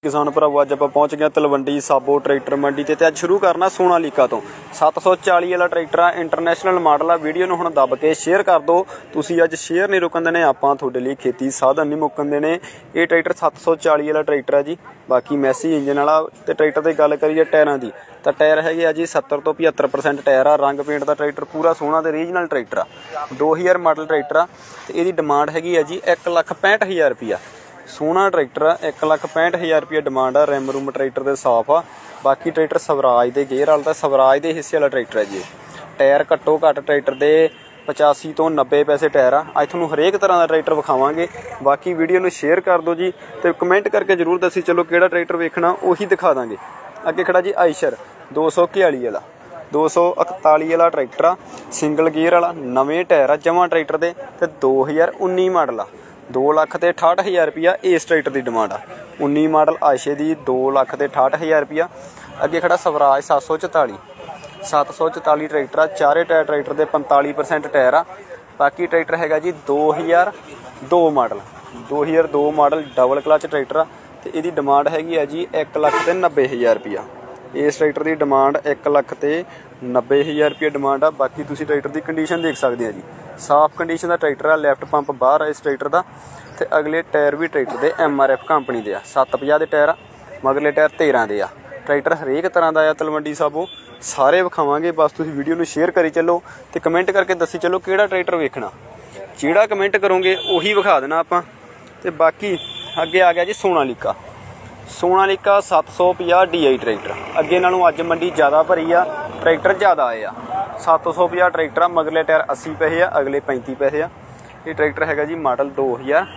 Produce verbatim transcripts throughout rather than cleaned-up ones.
किसान भरावो अज आप पहुँच गए तलवंडी साबो ट्रैक्टर मंडी ते अज शुरू करना सोनालीका तो सत्त सौ चाली वाला ट्रैक्टर आ इंटरनेशनल मॉडल आ। वीडियो नूं हुण दब के शेयर कर दो, तुसीं अज शेयर नहीं रुकन देने, आपां तुहाडे लई खेती साधन नहीं मुकन देने। ये ट्रैक्टर सत्त सौ चाली वाला ट्रैक्टर है जी। बाकी मैसी इंजन वाला ते ट्रैक्टर की गल करिए टायरां दी तो टायर है जी सत्तर तो पचहत्तर परसेंट टायर आ। रंग पेंट का ट्रैक्टर पूरा सोहना ते रीजनल ट्रैक्टर आ। दो हज़ार मॉडल ट्रैक्टर आ ते इहदी डिमांड हैगी है जी एक लख पैंठ हज़ार रुपया। सोहना ट्रैक्टर आ, एक लख पैंठ हज़ार रुपया डिमांड आ। रिम रुम ट्रैक्टर दे साफ आ। बाकी ट्रैक्टर स्वराज दे गेयर वाला स्वराज दे हिस्से वाला ट्रैक्टर है जी। टायर घट्टो घट्ट ट्रैक्टर दे पचासी तो नब्बे पैसे टायर आ। अज तुहानूं हरेक तरह का ट्रैक्टर विखावांगे। बाकी वीडियो नूं शेयर कर दो जी ते कमेंट करके जरूर दसी चलो किहड़ा ट्रैक्टर वेखना उही दिखा दांगे। अगे खड़ा जी आइशर दो सौ इकताली वाला दो सौ इकताली वाला ट्रैक्टर आ, सिंगल गेयर वाला, नवे टायर आ जमा ट्रैक्टर दे ते दो हज़ार उन्नी मॉडल आ। दो लख ते अठाहठ हज़ार रुपया इस ट्रैक्टर की डिमांड आ। उन्नी मॉडल आयशे की दो लख ते अठाहठ हज़ार रुपया। अगे खड़ा स्वराज सत्त सौ चौताली सत्त सौ चौताली ट्रैक्टर आ, चारे टायर ट्रैक्टर दे पैंताली परसेंट टायर आ। बाकी ट्रैक्टर हैगा जी दो हज़ार दो मॉडल दो हज़ार दो मॉडल डबल क्लच ट्रैक्टर आ ते इहदी डिमांड हैगी है जी एक लख ते नब्बे हज़ार रुपया। इस ट्रैक्टर की डिमांड एक लख ते नब्बे हज़ार रुपया डिमांड आ। बाकी तुसीं ट्रैक्टर की कंडीशन देख सकते हैं जी, साफ कंडीशन का ट्रैक्टर आ। लैफ्ट पंप बाहर आ इस ट्रैक्टर का ते अगले टायर भी ट्रैक्टर के एम आर एफ कंपनी के आ। सत्त पचास के टायर आ, मगरले टायर तेरह के आ। ट्रैक्टर हरेक तरह का आ तलवंडी साबो सारे विखावांगे। बस तुसीं वीडियो नूं शेयर करी चलो ते कमेंट करके दसी चलो किहड़ा ट्रैक्टर वेखना। जिहड़ा कमेंट करोगे उही विखा देना आपां। ते बाकी अगे आ गया जी सोनालीका सोनालीका सत्त सौ पचास डी आई ट्रैक्टर। अगे नालों अज मंडी ज़्यादा भरी आ, ट्रैक्टर ज़्यादा आए आ। सत्त सौ पचास ट्रैक्टर आ, मगरले टायर अस्सी पैसे आ, अगले पैंती पैसे आ। ये ट्रैक्टर हैगा जी मॉडल दो हज़ार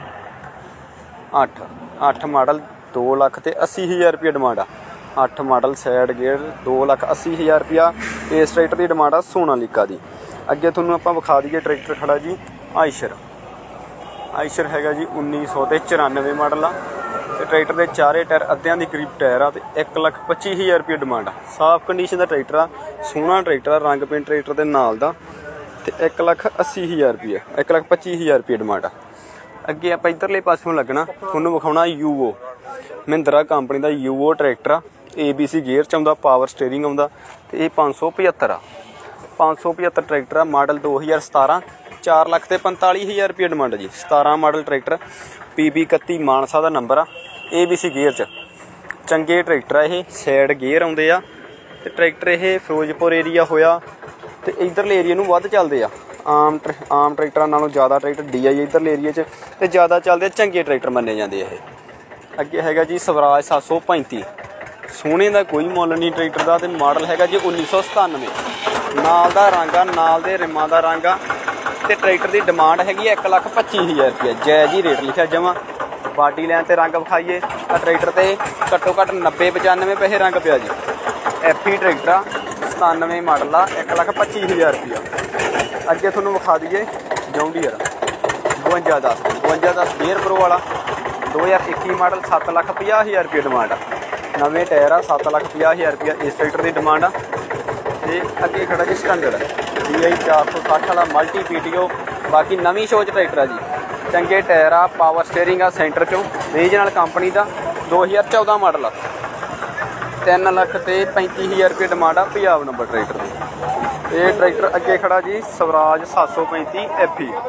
अठ अठ मॉडल दो लख ते अस्सी हज़ार रुपया डिमांड आ। अठ मॉडल सैड गेयर दो लख अस्सी हज़ार रुपया इस ट्रैक्टर की डिमांड आ सोनालीका की। अगे तुहानूं आपां विखा दईए ट्रैक्टर खड़ा जी आइशर आइशर हैगा जी उन्नीस सौ ते चौरानवे मॉडल आ। ट्रैक्टर के चारे टायर अद्धियां दी करीब टायर आ ते एक लख पच्ची हज़ार रुपया डिमांड आ। साफ कंडीशन का ट्रैक्टर आ, सोहना ट्रैक्टर आ, रंग पेंट ट्रैक्टर के नाल दा ते एक लख अस्सी हज़ार रुपया एक लख पच्ची हज़ार रुपया डिमांड आ। अगे आप इधरले पासों लगना तुहानूं विखाउणा यूओ महिंद्रा कंपनी का यूओ ट्रैक्टर आ। ए बी सी गेयर च आउंदा, पावर स्टेयरिंग आउंदा ते ये पाँच सौ पचहत्तर आ। पाँच सौ पचहत्तर ट्रैक्टर आ, मॉडल दो हज़ार सतारह चार लख ते पंताली हज़ार रुपया डिमांड जी। सतारह मॉडल ट्रैक्टर पी बी इकत्ती मानसा का नंबर आ। ए बी सी गेयर च चंगे ट्रैक्टर आ। ये सैड गेयर आउंदे आ ते ट्रैक्टर ये फिरोजपुर एरिया होया ते इधरले एरिया नूं वध चलदे आ। आम आम ट्रैक्टरां नालों ज़्यादा ट्रैक्टर डी आई इधरले एरिया च ते ज़्यादा चलदे चंगे ट्रैक्टर मन्ने जांदे आ। अगे हैगा जी स्वराज सत्त सौ पैंती सोने का कोई मुल नहीं ट्रैक्टर का ते मॉडल हैगा जी उन्नीस सौ सतानवे नाल दा रंग आ, नाल दे रिमां दा रंग आ ते ट्रैक्टर की डिमांड हैगी एक लख पच्ची हज़ार रुपया। जायज़ ही रेट लिखा जमा। बाडी लैन ते रंग विखाइए तो ट्रैक्टर ते घट्टो घट्ट नब्बे पचानवे पैसे रंग पिया जी। एफ ई ट्रैक्टर आ, सतानवे मॉडल आ, एक लख पच्ची हज़ार रुपया। अगे तुहानूं विखा दईए जॉन्डियर बवंजा दस बवंजा दस गेयर प्रो वाला दो हज़ार इक्की मॉडल सत्त लख पचास हज़ार रुपया डिमांड आ। नवे टायर आ, सत्त लख पचास हज़ार रुपया इस ट्रैक्टर की डिमांड आ। ते अगे खड़ा जी स्टैंडर्ड डी आई चार सौ सठ वाला मल्टी पी टी ओ। बाकी नवी सोच ट्रैक्टर आ जी, चंगे टायर आ, पावर स्टेयरिंग आ सेंटर चों, रीजनल कंपनी का दो हज़ार चौदह मॉडल आ। तीन लख ते पैंती हज़ार रुपये डिमांड आ पंजाब नंबर ट्रैक्टर की। ये ट्रैक्टर अगे खड़ा जी स्वराज सत्त सौ पैंती एफ ई।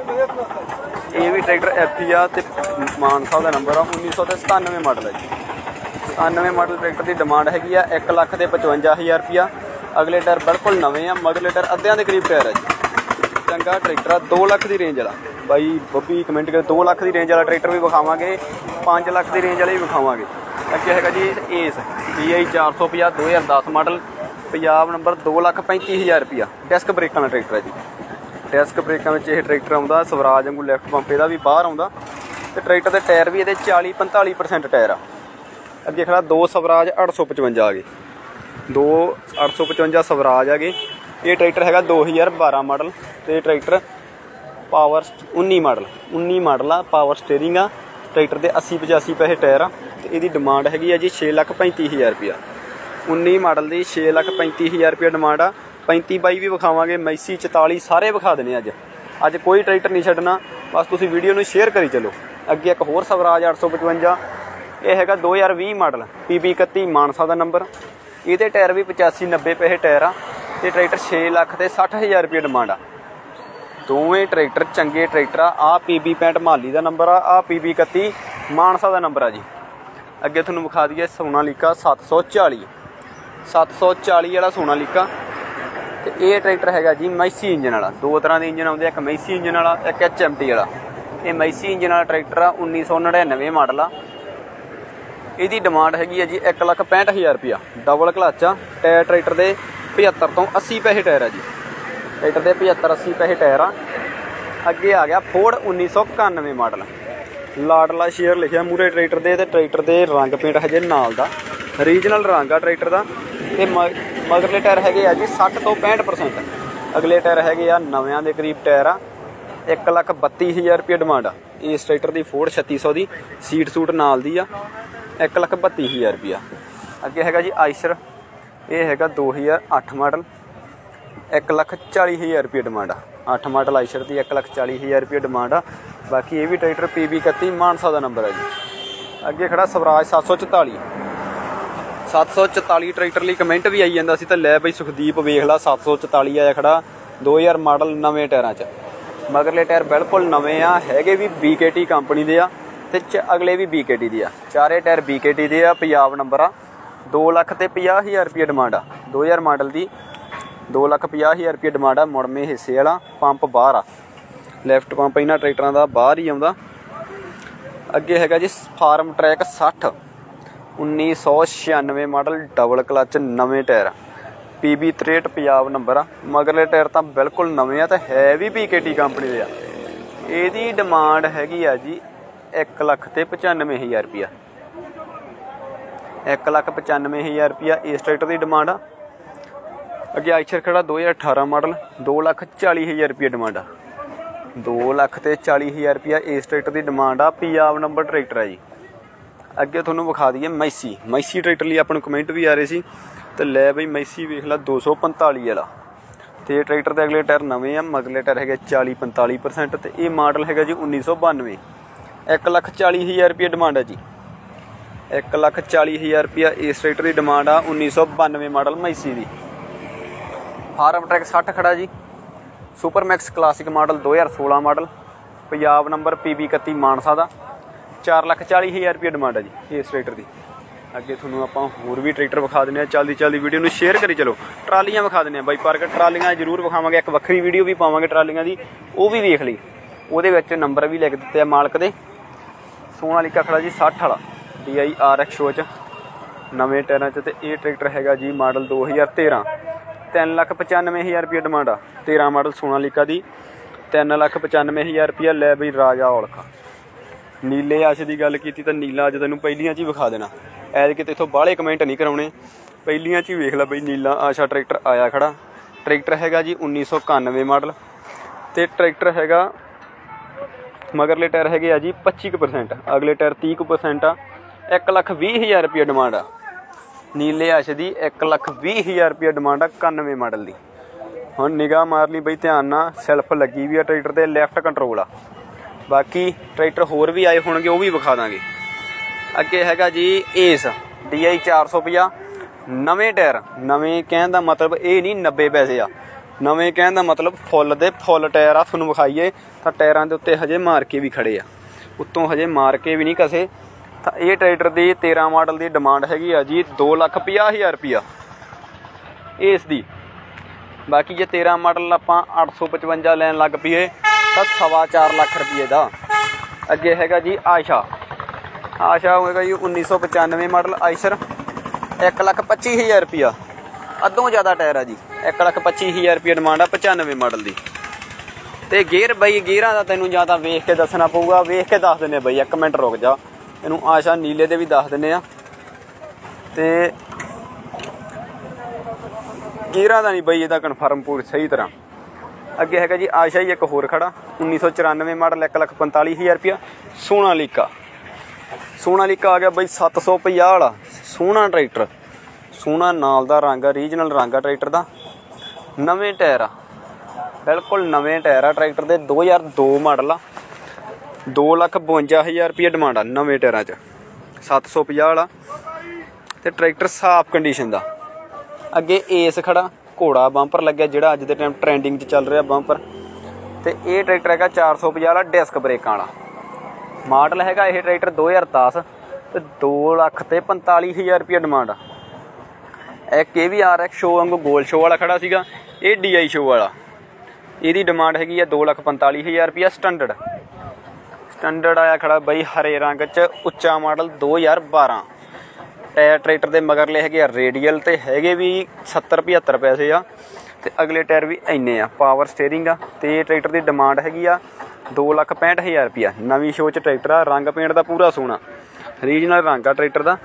ये भी ट्रैक्टर एफ ई आ ते मानसा का नंबर आ, उन्नीस सौ ते सतानवे मॉडल है जी। सतानवे मॉडल ट्रैक्टर की डिमांड हैगी आ एक लख ते पचवंजा हज़ार रुपया। अगले टायर बिल्कुल नवे आ, मगरले टायर अद्धियां दे करीब टायर है जी। चंगा ट्रैक्टर आ, दो लख की रेंज वाला बाई बब्बी कमेंट कर दो लख की रेंज वाला ट्रैक्टर भी विखावांगे, पाँच लख की रेंज वाले भी विखावांगे। अगे हैगा जी एस डी आई चार सौ पचास दो हज़ार दस मॉडल पंजाब नंबर दो लख पैंती हज़ार रुपया। डिस्क ब्रेकों का ट्रैक्टर है जी। डिस्क ब्रेकों में यह ट्रैक्टर आता स्वराज वांगू लैफ्ट पंप यदा भी बाहर आता तो ट्रैक्टर के टायर भी ये चाली पंताली परसेंट टायर आ। अगे खड़ा दो स्वराज अठ सौ पचवंजा आ गए दो अठ सौ पचवंजा स्वराज आ गए। ये ट्रैक्टर हैगा दो हज़ार बारह मॉडल तो ट्रैक्टर पावर उन्नी मॉडल उन्नी मॉडल आ, पावर स्टेयरिंग आ। ट्रैक्टर के अस्सी पचासी पैसे टायर आ ते इहदी डिमांड हैगी है जी छे लख पैंती हज़ार रुपया। उन्नी मॉडल की छे लख पैंती हज़ार रुपया डिमांड आ। पैंती बाई भी विखावांगे, मैसी चौताली सारे विखा देने अज अज कोई ट्रैक्टर नहीं छड्डना। बस तुसीं वीडियो नूं शेयर करी चलो। अगे एक होर स्वराज अठ सौ पचवंजा ये हैगा दो हज़ार भी मॉडल पी बी इकत्ती मानसा का नंबर। ये टायर भी पचासी नब्बे पैसे टायर आ ते ट्रैक्टर छे लख ते सठ हज़ार रुपये डिमांड आ। दोवें ट्रैक्टर चंगे ट्रैक्टर आ। पी बी पैंठ माली का नंबर आ, पी बी इकत्ती मानसा का नंबर आ जी। अगे थोनों विखा दईए सोनालीका सत्त सौ चाली सत्त सौ चाली वाला सोनालीका। तो ये ट्रैक्टर हैगा जी मैसी इंजन वाला। दो तरह के इंजन आते, एक मैसी इंजन वाला एक एच एम टी वाला। ये मैसी इंजन वाला ट्रैक्टर आ उन्नीस सौ नड़िनवे मॉडल आ। इसकी डिमांड हैगी है जी एक लख पैंठ हज़ार रुपया। डबल क्लच आ। टायर ट्रैक्टर के पचहत्तर तो अस्सी पैसे टायर है जी। ट्रैक्टर के पचहत्तर अस्सी पैसे टायर आ। अगे आ गया फोर्ड उन्नीस सौ इक्यानवे मॉडल। लाडला शेयर लिखा मूरे ट्रैक्टर के। ट्रैक्टर के रंग पेंट हजे नाल दा रीजनल रंग आ ट्रैक्टर का। ते मगरले टायर हैगे आ जी सठ तो पैंठ परसेंट। अगले टायर हैगे आ नव्यां दे करीब टायर आ। एक लख बत्ती हज़ार रुपये डिमांड आ इस ट्रैक्टर की। फोर्ड छत्ती सौ की सीट सूट नाल दी आ। एक लख बत्ती हज़ार रुपया। अगे हैगा जी आइसर। ये हैगा दो हज़ार अठ मॉडल। एक लख चाली हज़ार रुपये डिमांड आ। अठ मॉडल आइसर की एक लख चाली हज़ार रुपये डिमांड आ। बाकी ये भी ट्रैक्टर पी बी इकत्ती मानसा का नंबर है जी। अगे खड़ा स्वराज सत्त सौ चौताली सत्त सौ चौताली ट्रैक्टर लिए कमेंट भी आई जाता सी। तो लै बई सुखदीप वेख ला सत्त सौ चौताली आया खड़ा दो हज़ार मॉडल नवे टायरों च। मगरले टायर बिल्कुल नवे आ। हैगे भी बी के टी कंपनी के आ ते अगले भी बी के टी दे आ। चारे टायर बी के टी दे आ। पंजाब नंबर आ। दो लख ते पचास हज़ार रुपये डिमांड आ। दो हज़ार मॉडल की दो लख पचास हज़ार रुपये डिमांड आ। मुड़मे हिस्से वाला पंप बाहर आ। लैफ्ट पंप इन्हां ट्रैक्टरां दा बाहर ही आउंदा। अगे हैगा जी फार्म ट्रैक सठ उन्नीस सौ छियानवे मॉडल डबल क्लच नवे टायर पी बी त्रेहठ पंजाब नंबर आ। मगरले टायर तो बिल्कुल नवे आ ते है भी बी के टी कंपनी दे आ। इहदी डिमांड हैगी आ जी एक लख ते पचानवे हज़ार रुपया। एक लख पचानवे हज़ार रुपया इस ट्रैक्टर की डिमांड आ। अगे आइसर खड़ा दो हज़ार अठारह मॉडल दो लख चाली हज़ार रुपया डिमांड आ। दो लख ते चाली हज़ार रुपया इस ट्रैक्टर की डिमांड आ। पंजाब नंबर ट्रैक्टर है जी। अगे थोनों विखा दईए मैसी। मैसी ट्रैक्टर लिए अपन कमेंट भी आ रहे सी। तो लै बई मैसी वेख ला दो सौ पंताली वाला। तो ट्रैक्टर के अगले टायर नवे आ। मगले टायर है चाली पंताली परसेंट। तो ये मॉडल है जी उन्नीस सौ बानवे। एक लख चाली हज़ार रुपये डिमांड है जी। एक लख चाली हज़ार रुपया इस ट्रैक्टर की डिमांड आ। उन्नीस सौ बानवे मॉडल मैसी की। फार्म ट्रैक सठ खड़ा जी। सुपर मैक्स क्लासिक मॉडल दो हज़ार सोलह model Punjab number P B इकत्ती मानसा का। चार लख चाली हज़ार रुपये डिमांड है जी इस ट्रैक्टर की। अगे थोनों आप होर भी ट्रैक्टर विखा दें। चलती चलती वीडियो में शेयर करी चलो। ट्रालियां विखा दें बाई पार्क। ट्रालियां जरूर विखावांगे। एक वक्री वीडियो भी पावांगे ट्रालियां की, वो भी वेख ली। वो नंबर भी लिख दिते मालक के। सोनालीका खड़ा जी सठ वाला डी आई आर एक्स शो च नवे टायरों च। ये ट्रैक्टर हैगा जी मॉडल दो हज़ार तेरह तीन लख पचानवे हज़ार रुपये डिमांड आ। तेरह मॉडल सोनालीका की तीन लख पचानवे हज़ार रुपया। लै बई राजा औलखा। नीले आश की गल की तो नीला अज तेन पहलियां च ही विखा देना। ऐद कि इतों बाहले कमेंट नहीं कराने। पहलियां च ही वेख ला बई नीला आशा ट्रैक्टर आया खड़ा। ट्रैक्टर हैगा जी उन्नीस सौ इक्यानवे मॉडल। तो ट्रैक्टर हैगा मगरले टायर हैगे आ जी पच्ची परसेंट। अगले टायर तीह परसेंट आ। एक लख भी हज़ार रुपया डिमांड आ। नीले आश की एक लख भी हज़ार रुपया डिमांड आ इक्यानवे मॉडल की। हुण निगाह मार ली बई ध्यान नाल। सैल्फ लगी भी आ ट्रैक्टर ते लैफ्ट कंट्रोल आ। बाकी ट्रैक्टर होर भी आए होणगे वो भी विखा देंगे। अगे हैगा जी एस डी आई चार सौ पचास नवे टायर। नवे कहने का मतलब ये नहीं नब्बे पैसे आ। नवे कहने का मतलब फुल दे फुल टायर आ। तुहानूं विखाईए तो टायरां दे उत्ते हजे मार के भी खड़े आ। उत्तों हजे मार के भी नहीं कसे। तो ये ट्रैक्टर की तेरह मॉडल की डिमांड हैगी आ जी दो लख पचास हज़ार रुपया इस दी। बाकी जे तेरह मॉडल आपां अठ सौ पचवंजा लैन लग पईए तो सवा चार लख रुपये का। अगे हैगा जी आशा। आशा होगा जी उन्नीस सौ पचानवे मॉडल आइसर एक लख पच्ची हज़ार रुपया। अद्धों ज़्यादा टायर आ जी। एक लख पच्ची हज़ार रुपया डिमांड आ पचानवे मॉडल की। तो गेयर बई गेयरां दा तैनूं ज़्यादा वेख के दसना पऊगा। वेख के दस दिंदे बई। एक मिनट रुक जा। तैनूं आशा नीले दे भी दस दिंदे आ। ते गेयरां दा नहीं बई इहदा कन्फर्म पूरी सही तरह। अगे हैगा जी आशा ही एक होर खड़ा उन्नीस सौ चौरानवे मॉडल एक लख पंताली हज़ार रुपया सोनालीका। सोनालीका आ गया बई सत्त सौ पचास वाला सोहना ट्रैक्टर। सोहना नाल दा रंग आ। रीजनल रंग आ ट्रैक्टर का। नवे टायर आ। बिल्कुल नवे टायर आ ट्रैक्टर के। दो हज़ार दो मॉडल आ। दो लख बवंजा हज़ार रुपया डिमांड आ नवे टायरों च। सत्त सौ पचास वाला ते ट्रैक्टर साफ कंडीशन का। अगे एस खड़ा घोड़ा बंपर लग्या जिहड़ा अज दे टाइम ट्रेंडिंग च चल रहा बंपर। तो ये ट्रैक्टर है चार सौ पचास वाला डिस्क ब्रेक वाला मॉडल है। यह ट्रैक्टर दो हज़ार दस तो दो लख ते पंताली हज़ार रुपया डिमांड आ। एक ये भी आर एक्स शो वांगू गोल शो वाला खड़ा सीगा, ये डी आई शो वाला। यदी डिमांड हैगी दो लख पंताली हज़ार रुपया। स्टैंडर्ड स्टैंडर्ड आया खड़ा बई हरे रंग च, उच्चा मॉडल दो हज़ार बारह। टायर ट्रैक्टर के मगरले है रेडियल तो है भी सत्तर पचहत्तर पैसे आ, ते अगले टायर भी इन्ने आ। पावर स्टेयरिंग आ। तो ये ट्रैक्टर की डिमांड हैगी आ दो लख पैंठ हज़ार रुपया। नवीं शो च ट्रैक्टर आ, रंग पेंट का पूरा सोहना रीजनल रंग आ ट्रैक्टर का।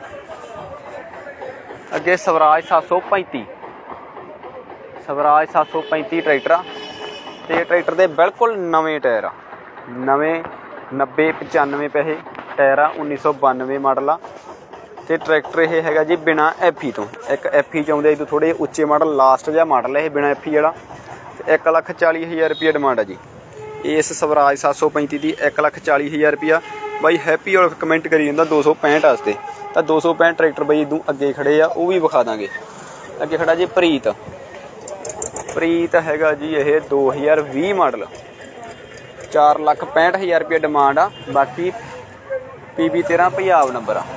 अगे स्वराज सत्त सौ पैंती स्वराज सत्त सौ पैंती ट्रैक्टर आ। ते ट्रैक्टर के बिल्कुल नवे टायर आ, नवे नब्बे पचानवे पैसे टायर आ। उन्नीस सौ बानवे मॉडल आ। तो ट्रैक्टर ये है जी बिना एफ ई तो। एक एफ ई चाहते तो थोड़े उच्चे मॉडल लास्ट जहा मॉडल है बिना एफ ई वाला। एक लख चाली हज़ार रुपया डिमांड है जी इस स्वराज सत्त सौ पैंती की। एक लख चाली हज़ार रुपया। बई हैप्पी और कमेंट करी जाता दो सौ पैंठ वास्ते। तो दो सौ पैंठ ट्रैक्टर बई इदू अगे खड़े आ, वो भी विखा देंगे। अगे खड़ा जी प्रीत प्रीत हैगा जी ये दो हज़ार भी मॉडल। चार लख पैंठ हज़ार रुपया डिमांड आ। बाकी पी बी तेरह पंजाब नंबर आ।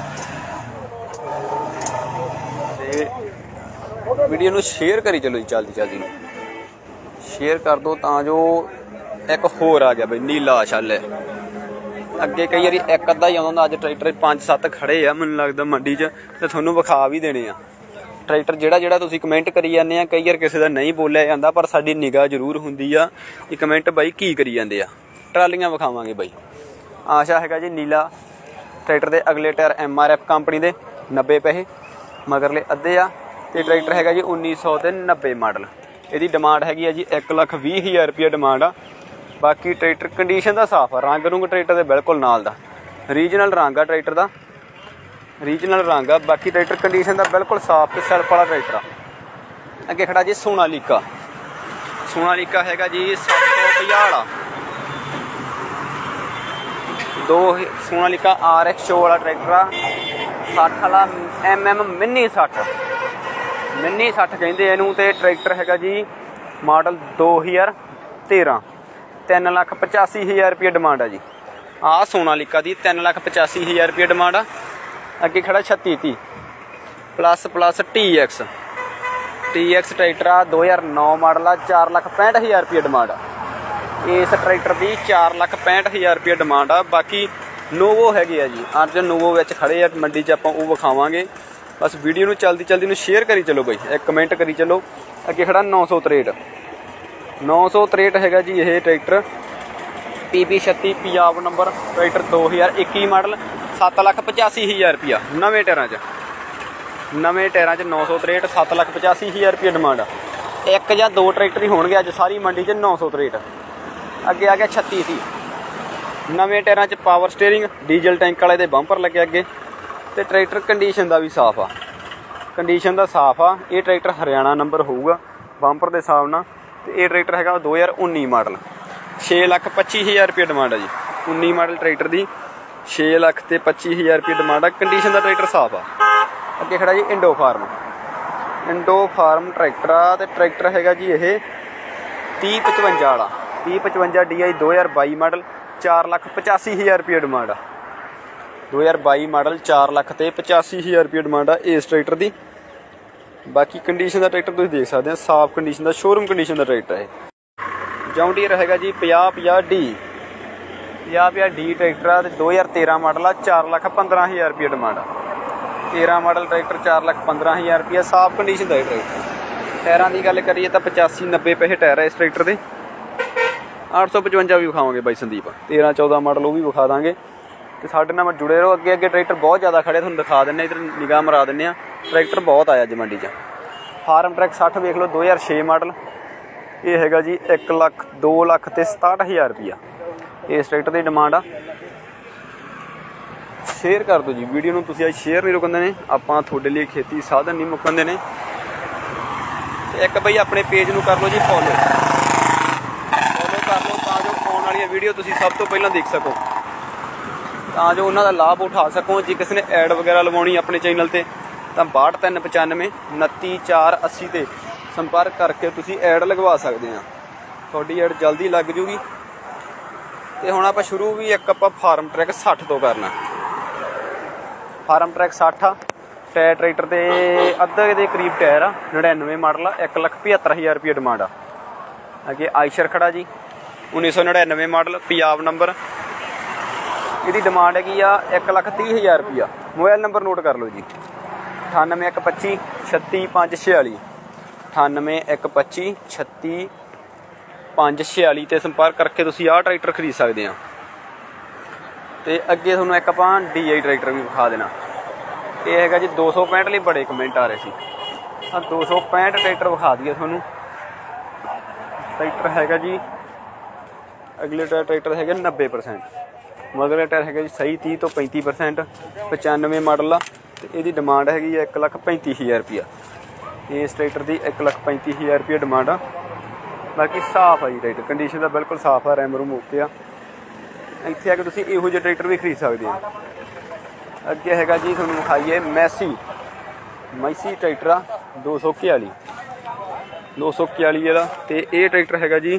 वीडियो नू शेयर करी चलो जी जल्दी जल्दी शेयर कर दो तो जो एक होर आ गया बई नीला छल है। अगे कई बार एक अद्धा ही आता। अज ट्रैक्टर पाँच सत्त खड़े आ मैनूं लगदा मंडी च, ते तुहानूं विखा भी देने आ ट्रैक्टर जिहड़ा जिहड़ा तुसीं कमेंट करी जांदे आ। कई बार किसी दा नहीं बोलिया जांदा पर साडी निगाह जरूर हुंदी आ कि कमेंट बई की करी जांदे आ। ट्रालियां विखावांगे बई। आशा हैगा जी नीला ट्रैक्टर दे अगले tyre M R F company दे नब्बे पैसे मगरले अद्धे आ। ते ट्रैक्टर हैगा जी उन्नीस सौ ते नब्बे मॉडल। यदी डिमांड हैगी जी एक लख भी हज़ार रुपया डिमांड आ। बाकी ट्रैक्टर कंडीशन का साफ आ, रंग रूंग ट्रैक्टर के बिल्कुल नाल दा रीजनल रंग आ ट्रैक्टर का, रीजनल रंग आ। बाकी ट्रैक्टर कंडीशन का बिल्कुल साफ ते सेल्फ वाला ट्रैक्टर आ। अगे खड़ा जी सोनालीका सोनालीका हैगा जी सत्त सौ पचास वाला दो सोनालीका आर एक्स शो वाला ट्रैक्टर आ। सठ वाला एम एम मिनी सठ मिनी सठ कहते इनू। तो ट्रैक्टर हैगा जी मॉडल दो हज़ार तेरह। तीन लख पचासी हज़ार रुपया डिमांड है जी आ सोनालीका की। तीन लख पचासी हज़ार रुपया डिमांड आ। अगे खड़ा छत्ती ती plus plus T X T X tractor आ दो हज़ार नौ मॉडल आ। चार लख पैंठ हज़ार रुपया डिमांड आ इस ट्रैक्टर की। चार लख पैंठ हज़ार रुपया डिमांड आ। बाकी नोवो हैगे आ जी अज नोवो विच खड़े आ मंडी च, आपां वो विखावांगे। बस वीडियो नूं जल्दी जल्दी नूं शेयर करी चलो बई, एक कमेंट करी चलो। अगे खड़ा नौ सौ त्रेट नौ सौ त्रेट हैगा जी यह ट्रैक्टर पी बी छत्ती पंजाब नंबर। ट्रैक्टर दो हज़ार इक्की मॉडल। सत्त लख पचासी हज़ार रुपया नवे टायरां च नवे टायरां च नौ सौ त्रेट सत्त लख पचासी हज़ार रुपया डिमांड आ। एक या दो ट्रैक्टर ही होणगे अज सारी मंडी च नौ सौ त्रेट। अगे आ गया छत्ती सी नवे टायरां च पावर स्टेयरिंग डीजल टैंक वाले दे बंपर लगे अगे। तो ट्रैक्टर कंडीशन का भी साफ आ, कंडीशन का साफ आ। ये ट्रैक्टर हरियाणा नंबर होऊगा बंपर के हिसाब नाल। तो ये ट्रैक्टर है दो हज़ार उन्नी मॉडल। छे लख पच्ची हज़ार रुपया डिमांड है जी उन्नी मॉडल ट्रैक्टर की। छे लख ते पच्ची हज़ार रुपया डिमांड आ। कंडीशन का ट्रैक्टर साफ आ। अगे खड़ा जी Indo farm Indo farm tractor आ। तो ट्रैक्टर हैगा जी ये तीह पचवंजा वाला तीह पचवंजा डी आई दो हज़ार बाई मॉडल। चार लख पचासी हज़ार रुपया डिमांड आ। दो हज़ार बाई मॉडल चार लख ते पचासी हज़ार रुपया डिमांड आ इस ट्रैक्टर की। बाकी कंडीशन का ट्रैक्टर तुम देख सकते हैं साफ कंडीशन का शोरूम कंडीशन का ट्रैक्टर है। जॉन डीयर हैगा जी पचास पचास डी पचास पचास डी ट्रैक्टर आ। दो हज़ार तेरह मॉडल आ। चार लख पंद्रह हज़ार रुपया डिमांड आ। तेरह मॉडल ट्रैक्टर चार लख पंद्रह हज़ार रुपया साफ कंडीशन का ट्रैक्टर। टायरां की गल करिए तो पचासी नब्बे पैसे टायर है इस ट्रैक्टर के। अठ सौ पचवंजा भी विखावांगे बाई संदीप। तेरह चौदह मॉडल वो भी विखा देंगे। तो साढ़े नाल जुड़े रहो। अगे अगे ट्रैक्टर बहुत ज़्यादा खड़े तुहानूं दिखा दें। इधर निगाह मरा दें। ट्रैक्टर बहुत आया अज मंडी च। फार्म ट्रैक सठ वेख लो दो हज़ार छे मॉडल। ये हैगा जी एक लख दो लख ते सताहठ हज़ार रुपया इस ट्रैक्टर की डिमांड आ। शेयर कर दो जी वीडियो नूं। तुसीं अज शेयर नहीं रुकंदे ने, आपां तुहाडे लिए खेती साधन नहीं मुकंदे ने। एक बई अपने पेज नूं कर लो जी फॉलो फॉलो कर लो तां जो आउण वाली वीडियो तुसीं सब तो पहलां देख सको। ਤਾਂ ਜੋ ਉਹਨਾਂ ਦਾ ਲਾਭ ਉਠਾ ਸਕੋ। ਜੇ ਕਿਸੇ ਨੇ ਐਡ ਵਗੈਰਾ ਲਵਾਉਣੀ ਆਪਣੇ ਚੈਨਲ ਤੇ ਤਾਂ ਬਾਹਠ ਤਿੰਨ ਪਚਾਨਵੇਂ ਉਨੱਤੀ ਚਾਰ ਅੱਸੀ ਤੇ ਸੰਪਰਕ ਕਰਕੇ ਤੁਸੀਂ ਐਡ ਲਗਵਾ ਸਕਦੇ ਆ। ਤੁਹਾਡੀ ਐਡ ਜਲਦੀ ਲੱਗ ਜੂਗੀ। ਤੇ ਹੁਣ ਆਪਾਂ ਸ਼ੁਰੂ ਵੀ ਇੱਕ ਆਪਾਂ ਫਾਰਮ ਟਰੈਕ ਸੱਠ ਤੋਂ ਕਰਨਾ। ਫਾਰਮ ਟਰੈਕ ਸੱਠ ਆ, ਟਾਇਰ ਟਰੈਕਟਰ ਦੇ ਅੱਧੇ ਦੇ ਕਰੀਬ ਟਾਇਰ ਆ, ਨੜਿਨਵੇਂ ਮਾਡਲ ਆ, ਇੱਕ ਲੱਖ ਪਝੱਤਰ ਹਜ਼ਾਰ ਰੁਪਏ ਡਿਮਾਂਡ ਆ। ਅੱਗੇ ਆਇਸ਼ਰ ਖੜਾ ਜੀ, ਉੱਨੀ ਸੌ ਨੜਿਨਵੇਂ ਮਾਡਲ, ਪੰਜਾਬ ਨੰਬਰ। ਇਹਦੀ ਡਿਮਾਂਡ ਹੈਗੀ ਆ ਇੱਕ ਲੱਖ ਤੀਹ ਹਜ਼ਾਰ ਰੁਪਈਆ। ਮੋਬਾਈਲ ਨੰਬਰ ਨੋਟ ਕਰ ਲਓ ਜੀ, ਅਠਾਨਵੇਂ ਇੱਕ ਪੱਚੀ ਛੱਤੀ ਪੰਜ ਛਿਆਲੀ, ਅਠਾਨਵੇਂ ਇੱਕ ਪੱਚੀ ਛੱਤੀ ਪੰਜ ਛਿਆਲੀ ਤੇ ਸੰਪਰਕ ਕਰਕੇ ਤੁਸੀਂ ਆਹ ਟਰੈਕਟਰ ਖਰੀਦ ਸਕਦੇ ਆ। ਤੇ ਅੱਗੇ ਤੁਹਾਨੂੰ ਇੱਕ ਆਪਾਂ ਡੀ ਆਈ ਟਰੈਕਟਰ ਵੀ ਵਿਖਾ ਦੇਣਾ। ਇਹ ਹੈਗਾ ਜੀ ਦੋ ਸੌ ਪੈਂਹਠ ਲਈ ਬੜੇ ਕਮੈਂਟ ਆ ਰਹੇ ਸੀ। ਆ ਦੋ ਸੌ ਪੈਂਹਠ ਟਰੈਕਟਰ ਵਿਖਾ ਦਈਏ ਤੁਹਾਨੂੰ। ਟਰੈਕਟਰ ਹੈਗਾ ਜੀ, ਅਗਲੇ ਟਾਇਰ ਟਰੈਕਟਰ ਹੈਗਾ ਨੱਬੇ ਪਰਸੈਂਟ, ਮਗਰਲੇ ਟਾਇਰ ਹੈਗਾ ਜੀ ਸਹੀ ਤੀਹ ਤੋਂ ਪੈਂਤੀ ਪਰਸੈਂਟ, ਪਚਾਨਵੇਂ ਮਾਡਲ ਆ। ਤੇ ਇਹਦੀ ਡਿਮਾਂਡ ਹੈਗੀ ਆ ਇੱਕ ਲੱਖ ਪੈਂਤੀ ਹਜ਼ਾਰ ਰੁਪਈਆ। ਇਸ ਟਰੈਕਟਰ ਦੀ ਇੱਕ ਲੱਖ ਪੈਂਤੀ ਹਜ਼ਾਰ ਰੁਪਈਆ ਡਿਮਾਂਡ ਆ। ਬਾਕੀ ਸਾਫ਼ ਆ ਜੀ ਟਰੈਕਟਰ, ਕੰਡੀਸ਼ਨ ਦਾ ਬਿਲਕੁਲ ਸਾਫ਼ ਆ, ਰੈਮ ਰੂਮ ਓਕੇ ਆ। ਇੱਥੇ ਆ ਕੇ ਤੁਸੀਂ ਇਹੋ ਜਿਹੇ ਟਰੈਕਟਰ ਵੀ ਖਰੀਦ ਸਕਦੇ ਆ। ਅੱਗੇ ਹੈਗਾ ਜੀ ਤੁਹਾਨੂੰ ਵਿਖਾਈਏ ਮੈਸੀ, ਮੈਸੀ ਟਰੈਕਟਰ ਆ ਦੋ ਸੌ ਇਕਤਾਲੀ, ਦੋ ਸੌ ਇਕਤਾਲੀ ਵਾਲਾ। ਤੇ ਇਹ ਟਰੈਕਟਰ ਹੈਗਾ ਜੀ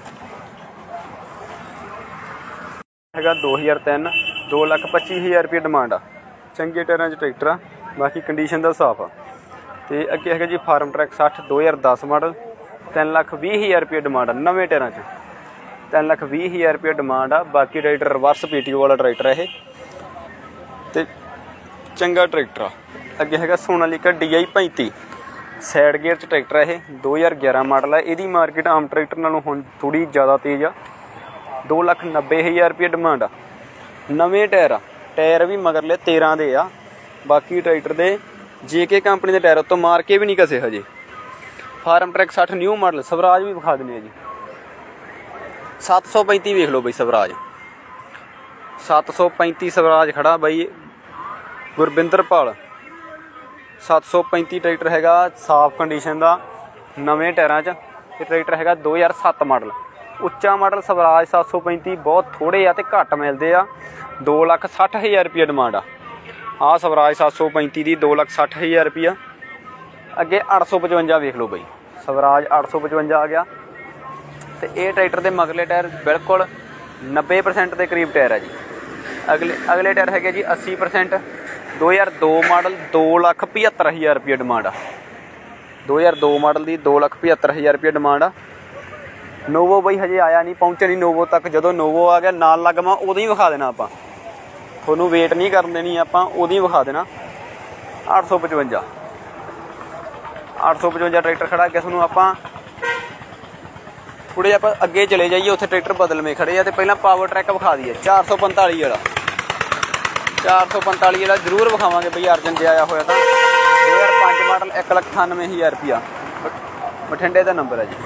ਹੈਗਾ ਦੋ ਹਜ਼ਾਰ ਤਿੰਨ, ਦੋ ਲੱਖ ਪੱਚੀ ਹਜ਼ਾਰ ਰੁਪਏ ਡਿਮਾਂਡ ਆ। ਚੰਗੇ ਟਾਇਰਾਂ 'ਚ ਟਰੈਕਟਰ ਆ, ਬਾਕੀ ਕੰਡੀਸ਼ਨ ਦਾ ਸਾਫ਼ ਆ। ਤੇ ਅੱਗੇ ਹੈਗਾ ਜੀ ਫਾਰਮ ਟਰੈਕ ਸੱਠ ਦੋ ਹਜ਼ਾਰ ਦਸ ਮਾਡਲ, ਤਿੰਨ ਲੱਖ ਵੀਹ ਹਜ਼ਾਰ ਰੁਪਏ ਡਿਮਾਂਡ ਆ। ਨਵੇਂ ਟਾਇਰਾਂ 'ਚ ਤਿੰਨ ਲੱਖ ਵੀਹ ਹਜ਼ਾਰ ਰੁਪਏ ਡਿਮਾਂਡ ਆ। ਬਾਕੀ tractor reverse P T O ਵਾਲਾ ਟਰੈਕਟਰ ਆ ਇਹ, ਤੇ ਚੰਗਾ ਟਰੈਕਟਰ ਆ। ਅੱਗੇ ਹੈਗਾ ਸੋਨਾਲੀਕਾ ਡੀ ਆਈ ਪੈਂਤੀ, ਸਾਈਡ ਗੇਅਰ 'ਚ ਟਰੈਕਟਰ ਆ ਇਹ, ਦੋ ਹਜ਼ਾਰ ਗਿਆਰਾਂ ਮਾਡਲ ਆ। ਇਹਦੀ ਮਾਰਕੀਟ ਆਮ ਟਰੈਕਟਰ ਨਾਲੋਂ ਹੁਣ ਥੋੜ੍ਹੀ ਜ਼ਿਆਦਾ ਤੇਜ਼ ਆ। ਦੋ ਲੱਖ ਨੱਬੇ ਹਜ਼ਾਰ ਰੁਪਏ ਡਿਮਾਂਡ ਆ। ਨਵੇਂ ਟਾਇਰ ਆ, ਟਾਇਰ ਵੀ ਮਗਰਲੇ ਤੇਰਾਂ ਦੇ ਆ। ਬਾਕੀ ਟਰੈਕਟਰ ਦੇ ਜੇ ਕੇ ਕੰਪਨੀ ਦੇ ਟਾਇਰ ਉੱਤੋਂ ਮਾਰ ਕੇ ਵੀ ਨਹੀਂ ਘਸੇ ਹਜੇ। ਫਾਰਮ ਟਰੈਕ ਸੱਠ ਨਿਊ ਮਾਡਲ, ਸਵਰਾਜ ਵੀ ਵਿਖਾ ਦਿੰਦੇ ਆ ਜੀ। ਸੱਤ ਸੌ ਪੈਂਤੀ ਵੇਖ ਲਓ ਬਈ ਸਵਰਾਜ, ਸੱਤ ਸੌ ਪੈਂਤੀ ਸਵਰਾਜ ਖੜਾ ਬਾਈ ਗੁਰਬਿੰਦਰ ਪਾਲ। ਸੱਤ ਸੌ ਪੈਂਤੀ ਟਰੈਕਟਰ ਹੈਗਾ, ਸਾਫ਼ ਕੰਡੀਸ਼ਨ ਦਾ, ਨਵੇਂ ਟਾਇਰਾਂ 'ਚ। ਇਹ ਟਰੈਕਟਰ ਹੈਗਾ ਦੋ ਹਜ਼ਾਰ ਸੱਤ ਮਾਡਲ, ਉੱਚਾ ਮਾਡਲ ਸਵਰਾਜ। ਸੱਤ ਸੌ ਪੈਂਤੀ ਬਹੁਤ ਥੋੜ੍ਹੇ ਆ ਤੇ ਘੱਟ ਮਿਲਦੇ ਆ। ਦੋ ਲੱਖ ਸੱਠ ਹਜ਼ਾਰ ਰੁਪਈਆ ਡਿਮਾਂਡ ਆ। ਆਹ ਸਵਰਾਜ ਸੱਤ ਸੌ ਪੈਂਤੀ ਦੀ ਦੋ ਲੱਖ ਸੱਠ ਹਜ਼ਾਰ ਰੁਪਈਆ। ਅੱਗੇ ਅੱਠ ਸੌ ਪਚਵੰਜਾ ਵੇਖ ਲਓ ਬਈ, ਸਵਰਾਜ ਅੱਠ ਸੌ ਪਚਵੰਜਾ ਆ ਗਿਆ। ਤੇ ਇਹ ਟਰੈਕਟਰ ਦੇ ਮਗਰਲੇ ਟਾਇਰ ਬਿਲਕੁਲ ਨੱਬੇ ਪਰਸੈਂਟ ਦੇ ਕਰੀਬ ਟਾਇਰ ਆ ਜੀ। ਅਗਲੇ ਅਗਲੇ ਟਾਇਰ ਹੈਗੇ ਜੀ ਅੱਸੀ ਪਰਸੈਂਟ, ਦੋ ਹਜ਼ਾਰ ਦੋ ਮਾਡਲ, ਦੋ ਲੱਖ ਪਝੱਤਰ ਹਜ਼ਾਰ ਰੁਪਈਆ ਡਿਮਾਂਡ ਆ। ਦੋ ਹਜ਼ਾਰ ਦੋ ਮਾਡਲ ਦੀ ਦੋ ਲੱਖ ਪਝੱਤਰ ਹਜ਼ਾਰ ਰੁਪਈਆ ਡਿਮਾਂਡ ਆ। ਨੋਵੋ ਬਈ ਹਜੇ ਆਇਆ ਨਹੀਂ, ਪਹੁੰਚੇ ਨਹੀਂ ਨੋਵੋ ਤੱਕ। ਜਦੋਂ ਨੋਵੋ ਆ ਗਿਆ ਨਾਲ ਲੱਗਵਾ ਉਦੋਂ ਹੀ ਵਿਖਾ ਦੇਣਾ ਆਪਾਂ, ਤੁਹਾਨੂੰ ਵੇਟ ਨਹੀਂ ਕਰਨ ਦੇਣੀ ਆਪਾਂ, ਉਦੋਂ ਹੀ ਵਿਖਾ ਦੇਣਾ। ਅੱਠ ਸੌ ਪਚਵੰਜਾ ਅੱਠ ਸੌ ਪਚਵੰਜਾ ਟਰੈਕਟਰ ਖੜਾ। ਅੱਗੇ ਤੁਹਾਨੂੰ ਆਪਾਂ ਥੋੜ੍ਹੇ ਆਪਾਂ ਅੱਗੇ ਚਲੇ ਜਾਈਏ, ਉੱਥੇ ਟਰੈਕਟਰ ਬਦਲਵੇਂ ਖੜੇ ਆ। ਤੇ ਪਹਿਲਾਂ ਪਾਵਰ ਟਰੈਕ ਵਿਖਾ ਦਈਏ ਚਾਰ ਸੌ ਪੰਤਾਲੀ ਵਾਲਾ, ਚਾਰ ਸੌ ਪੰਤਾਲੀ ਵਾਲਾ ਜ਼ਰੂਰ ਵਿਖਾਵਾਂਗੇ ਬਈ ਅਰਜਨ ਜੇ ਆਇਆ ਹੋਇਆ ਤਾਂ। ਦੋ ਹਜ਼ਾਰ ਪੰਜ ਮਾਡਲ, ਇੱਕ ਲੱਖ ਅਠਾਨਵੇਂ ਹਜ਼ਾਰ ਰੁਪਈਆ, ਬਠਿੰਡੇ ਦਾ ਨੰਬਰ ਹੈ ਜੀ।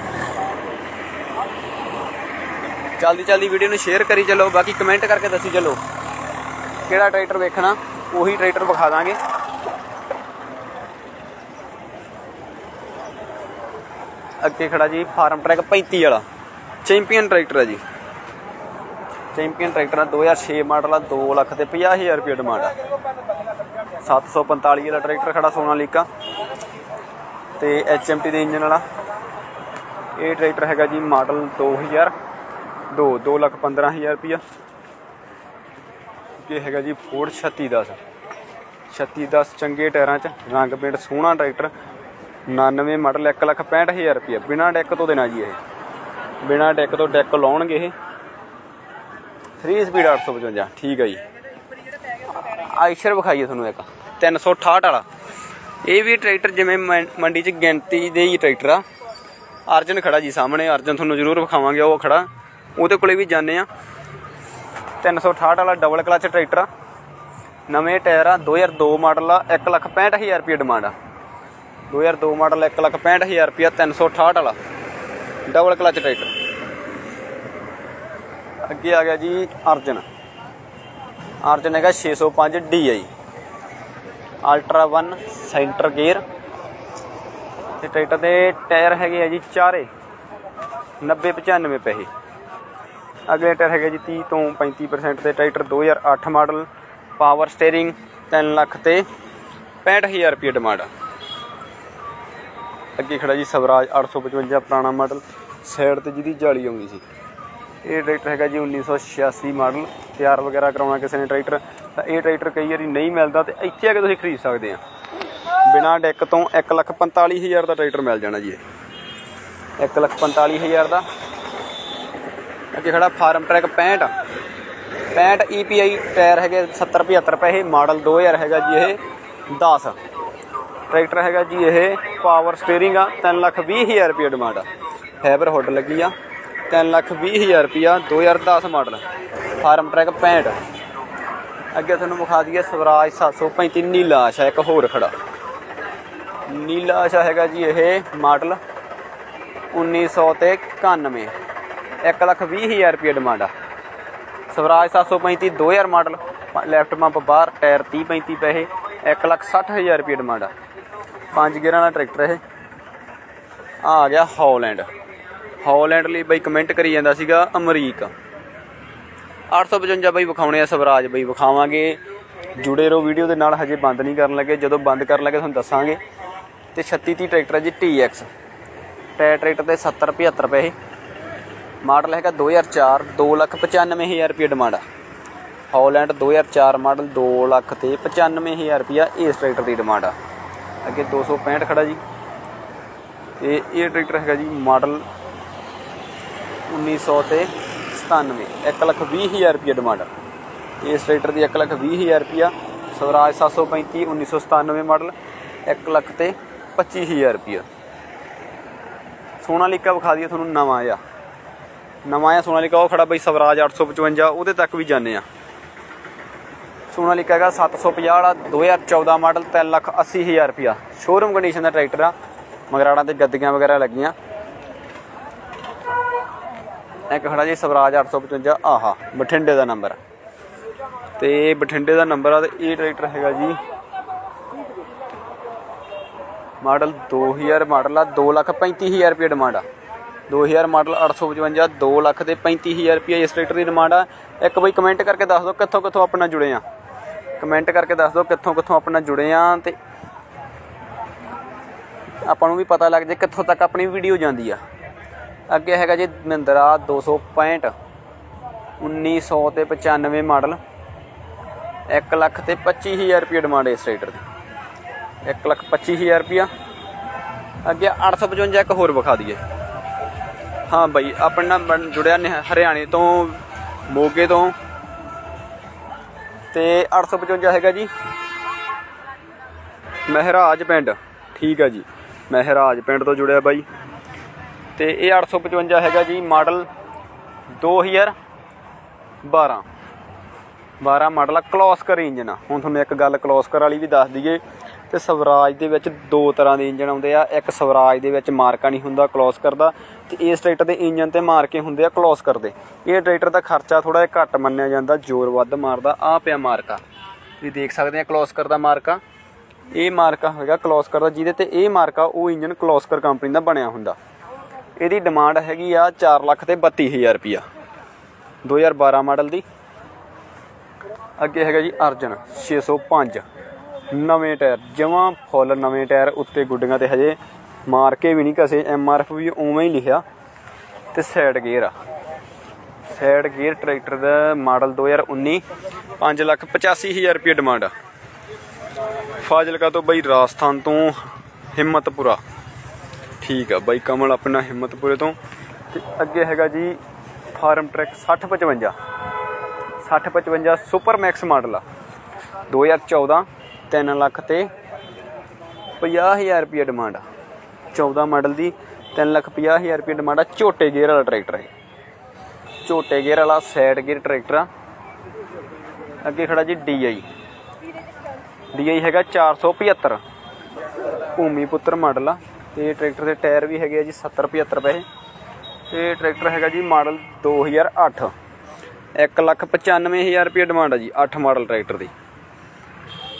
ਜਲਦੀ ਜਲਦੀ ਵੀਡੀਓ ਨੂੰ ਸ਼ੇਅਰ ਕਰੀ ਚਲੋ, ਬਾਕੀ ਕਮੈਂਟ ਕਰਕੇ ਦੱਸੀ ਚਲੋ ਕਿਹੜਾ ਟਰੈਕਟਰ ਵੇਖਣਾ, ਉਹੀ ਟਰੈਕਟਰ ਵਿਖਾ ਦਾਂਗੇ। ਅੱਗੇ ਖੜਾ ਜੀ ਫਾਰਮ ਟਰੈਕ ਪੈਂਤੀ ਵਾਲਾ, ਚੈਂਪੀਅਨ ਟਰੈਕਟਰ ਹੈ ਜੀ। ਚੈਂਪੀਅਨ ਟਰੈਕਟਰ ਆ, ਦੋ ਹਜ਼ਾਰ ਛੇ ਮਾਡਲ ਆ, ਦੋ ਲੱਖ ਤੇ ਪੰਜਾਹ ਹਜ਼ਾਰ ਰੁਪਏ ਡਿਮਾਂਡ ਆ। ਸੱਤ ਸੌ ਪੰਤਾਲੀ ਵਾਲਾ ਟਰੈਕਟਰ ਖੜਾ ਸੋਨਾਲੀਕਾ ਤੇ ਐਚ ਐਮ ਟੀ ਦੇ ਇੰਜਨ ਵਾਲਾ। ਇਹ ਟਰੈਕਟਰ ਹੈਗਾ ਜੀ ਮਾਡਲ ਦੋ ਹਜ਼ਾਰ ਦੋ, ਦੋ ਲੱਖ ਪੰਦਰਾਂ ਹਜ਼ਾਰ ਰੁਪਈਆ। ਇਹ ਹੈਗਾ ਜੀ ਫੋਰਡ ਛੱਤੀ ਦਸ, ਛੱਤੀ ਦਸ ਚੰਗੇ ਟਾਇਰਾਂ 'ਚ, ਰੰਗ ਪੇਂਟ ਸੋਹਣਾ ਟਰੈਕਟਰ, ਉਨਾਨਵੇਂ ਮਾਡਲ, ਇੱਕ ਲੱਖ ਪੈਂਹਠ ਹਜ਼ਾਰ ਰੁਪਈਆ। ਬਿਨਾਂ ਡੈਕ ਤੋਂ ਦੇਣਾ ਜੀ ਇਹ, ਬਿਨਾਂ ਡੈਕ ਤੋਂ ਡੈਕ ਲਾਉਣਗੇ ਇਹ। ਥਰੀ ਸਪੀਡ ਅੱਠ ਸੌ ਪਚਵੰਜਾ, ਠੀਕ ਹੈ ਜੀ। ਆਇਸ਼ਰ ਵਿਖਾਈਏ ਤੁਹਾਨੂੰ ਇੱਕ ਤਿੰਨ ਸੌ ਅਠਾਹਠ ਵਾਲਾ। ਇਹ ਵੀ ਟਰੈਕਟਰ ਜਿਵੇਂ ਮੰਡੀ 'ਚ ਗਿਣਤੀ ਦੇ ਹੀ ਟਰੈਕਟਰ ਆ। ਅਰਜਨ ਖੜਾ ਜੀ ਸਾਹਮਣੇ, ਅਰਜਨ ਤੁਹਾਨੂੰ ਜ਼ਰੂਰ ਵਿਖਾਵਾਂਗੇ, ਉਹ ਖੜਾ, ਉਹਦੇ ਕੋਲੇ ਵੀ ਜਾਂਦੇ ਆ। ਤਿੰਨ ਸੌ ਅਠਾਹਠ ਵਾਲਾ ਡਬਲ ਕਲਚ ਟਰੈਕਟਰ ਆ, ਨਵੇਂ ਟਾਇਰ ਆ, ਦੋ ਹਜ਼ਾਰ ਦੋ ਮਾਡਲ ਆ, ਇੱਕ ਲੱਖ ਪੈਂਹਠ ਹਜ਼ਾਰ ਰੁਪਈਆ ਡਿਮਾਂਡ ਆ। ਦੋ ਹਜ਼ਾਰ ਦੋ ਮਾਡਲ, ਇੱਕ ਲੱਖ ਪੈਂਹਠ ਹਜ਼ਾਰ ਰੁਪਈਆ, ਤਿੰਨ ਸੌ ਅਠਾਹਠ ਵਾਲਾ ਡਬਲ ਕਲਚ ਟਰੈਕਟਰ। ਅੱਗੇ ਆ ਗਿਆ ਜੀ ਅਰਜਨ, ਅਰਜਨ ਹੈਗਾ ਛੇ ਸੌ ਪੰਜ D I, ultra one center gear. ਤੇ ਟਰੈਕਟਰ ਦੇ ਟਾਇਰ ਹੈਗੇ ਆ ਜੀ ਚਾਰੇ, ਨੱਬੇ ਪਚਾਨਵੇਂ ਪੈਸੇ। अगले टायर है जी तीस तो पैंती परसेंट से ट्रैक्टर दो हज़ार अठ मॉडल पावर स्टेयरिंग तीन लख ते पैंठ हज़ार रुपये डिमांड। अगे खड़ा जी स्वराज अठ सौ पचवंजा पुराना मॉडल साइड ते जिहदी जाली आउंदी सी। ये ट्रैक्टर है जी उन्नीस सौ छियासी मॉडल तैयार वगैरह कराउणा किसी ने ट्रैक्टर तो ये ट्रैक्टर कई बार नहीं मिलता तो इत्थे आके तुसीं खरीद सकते हैं बिना डेक तो एक लख पंताली हज़ार का ट्रैक्टर मिल जाना जी। एक लख पंताली हज़ार का। अगे खड़ा फार्म ट्रैक पैंठ पैंठ ई पी आई टायर है सत्तर पचहत्तर पैसे मॉडल दो हज़ार है जी। ये दस ट्रैक्टर है जी। ये पावर स्टेयरिंग आ तीन लख भी हज़ार रुपये डिमांड आ। फाइबर हुड लगी आ तीन लख भी हज़ार रुपया दो हज़ार दस मॉडल फार्म ट्रैक पैंठ। अगे तुहानूं विखा दईए स्वराज सत्त सौ पैंती नीला आशा एक होर खड़ा नीला आशा है जी। ये मॉडल उन्नीस सौ ते इक्यानवे एक लख भी हज़ार रुपये डिमांड आ। स्वराज सत्त सौ पैंती दो हज़ार मॉडल लैफ्ट पंप बाहर टायर तीह पैंती पैसे एक लख सठ हज़ार रुपये डिमांड आ। पाँच गियरां वाला ट्रैक्टर है। आ गया हॉलैंड हॉलैंड लिए बई कमेंट करी जाता सीगा अमरीक अठ सौ पचवंजा बई विखाने आ स्वराज बई विखावांगे। जुड़े रहो वीडियो के नाल हजे बंद नहीं करन लगे जो बंद कर लगे तुहानूं दसांगे। तो छत्ती तीह ट्रैक्टर जी टी एक्स टायर ट्रैक्टर के सत्तर पचहत्तर पैसे मॉडल है दो हज़ार चार दो लख पचानवे हज़ार रुपये डिमांड आ। हॉलैंड दो हज़ार चार मॉडल दो लख ते पचानवे हज़ार रुपया इस ट्रैक्टर की डिमांड आ। अगे दो सौ पैंठ खड़ा जी। ये ये ट्रैक्टर है जी मॉडल उन्नीस सौ ते सतानवे एक लख भी हज़ार रुपये डिमांड इस ट्रैक्टर की एक लख भी हज़ार रुपया। स्वराज सत्त सौ पैंती उन्नीस सौ सतानवे मॉडल एक लख ते पच्ची हज़ार रुपया। सोनालिका विखा दिए थोड़ा नवा आ नवा आ सोनालिका वो खड़ा बई स्वराज अठ सौ पचवंजा वो तक भी जाने। सोनालिका है सत्त सौ पचास वाला दो हज़ार चौदह मॉडल तीन लख अस्सी हज़ार रुपया शोरूम कंडीशन का ट्रैक्टर आ। मगराड़ा ते गद्दियां वगैरह लगियां। एक खड़ा जी स्वराज अठ सौ पचवंजा आहा बठिंडे का नंबर तो बठिंडे का नंबर आ। ये ट्रैक्टर है जी मॉडल दो हज़ार मॉडल आ दो लख पैंती हज़ार रुपये डिमांड आ। दो हज़ार मॉडल अठ सौ पचवंजा दो लख के पैंती हज़ार रुपये इस ट्रैक्टर की डिमांड आ। एक बई कमेंट करके दस दो कितों कितों अपना जुड़े आ कमेंट करके दस दो कितों कितों अपना जुड़े आ तो आपां भी पता लग जाए कितों तक अपनी वीडियो जाती आ। अगे है जी महिंद्रा दो सौ पैंठ उन्नीस सौ ते पचानवे मॉडल एक लख ते पच्ची हज़ार रुपये डिमांड इस ट्रैक्टर की एक लख पच्ची हज़ार रुपया। अगे अठ सौ पचवंजा एक होर विखा दईए। हाँ बई अपना जुड़िया हरियाणे तो मोगे तो ते अठ सौ पचवंजा है जी महराज पिंड ठीक है जी महराज पिंड तो जुड़िया बाई। तो ये अठ सौ पचवंजा है जी मॉडल दो हज़ार बारह बारह मॉडल क्लॉस्कर इंजन आ। हुण तुहानूं एक गल क्लॉस्कर वाली भी दस दईए तो स्वराज दे विच दो तरह के इंजन आउंदे आ। एक स्वराज दे विच मार्का नहीं हुंदा क्लॉस्कर दा ते इस ट्रैक्टर दे इंजन ते मार्के हुंदे आ क्लॉस्कर दे। ये ट्रैक्टर दा खर्चा थोड़ा जिहा घट मन्निया जांदा जोर वध मारदा। आ पिया मार्का तुसीं देख सकदे आ क्लॉस्कर दा मार्का। ये मार्का होगा क्लॉस्कर दा जिहदे ते ये मार्का वो इंजन क्लॉस्कर कंपनी दा बनिया हुंदा। इहदी डिमांड हैगी आ चार लख ते बत्ती हज़ार रुपया दो हज़ार बारह मॉडल दी। अगे है जी अर्जन छे सौ पाँच नवे टायर जमां फुल नवे टायर उत्ते गुड्डियां ते हजे मार्के भी नहीं कसे एम आर एफ भी उवें ही लिखिया ते साइड गेयर आ। साइड गेयर ट्रैक्टर दा मॉडल दो हज़ार उन्नी पाँच लख पचासी हज़ार रुपये डिमांड आ। फाजिलका तो बई राजस्थान तो हिम्मतपुरा ठीक है बई कमल अपना हिम्मतपुरे तो। अगे है जी फार्म ट्रैक सठ पचवंजा सठ पचवंजा सुपर मैक्स मॉडल आ दो हज़ार चौदह तीन लख ते पचास हज़ार रुपये डिमांड आ। चौदह मॉडल की तीन लख पचास हज़ार रुपये डिमांड आ। झोटे गेयर वाला ट्रैक्टर है झोटे गेयर वाला साइड गेयर ट्रैक्टर आ। अगे खड़ा G D I D I है चार सौ पचहत्तर भूमीपुत्र मॉडल आ। तो ट्रैक्टर के टायर भी है जी सत्तर पचहत्तर पैसे। तो ट्रैक्टर है जी मॉडल दो हज़ार अठ एक लख पचानवे हज़ार रुपये डिमांड आ जी अठ मॉडल ट्रैक्टर की।